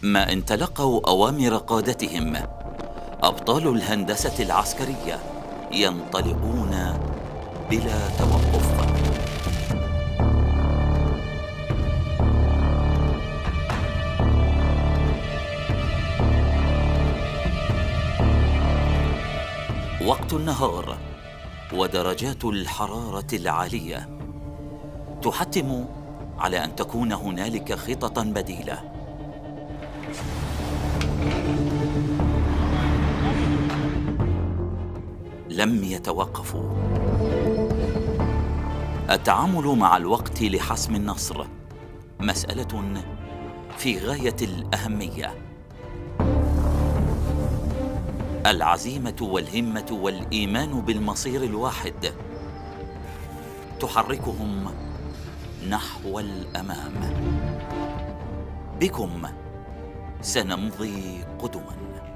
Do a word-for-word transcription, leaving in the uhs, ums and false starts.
ما إن تلقوا أوامر قادتهم، أبطال الهندسة العسكرية ينطلقون بلا توقف. وقت النهار ودرجات الحرارة العالية تحتم على أن تكون هنالك خططاً بديلة. لم يتوقفوا. التعامل مع الوقت لحسم النصر مسألة في غاية الأهمية. العزيمة والهمة والإيمان بالمصير الواحد تحركهم نحو الأمام. بكم سنمضي قدماً.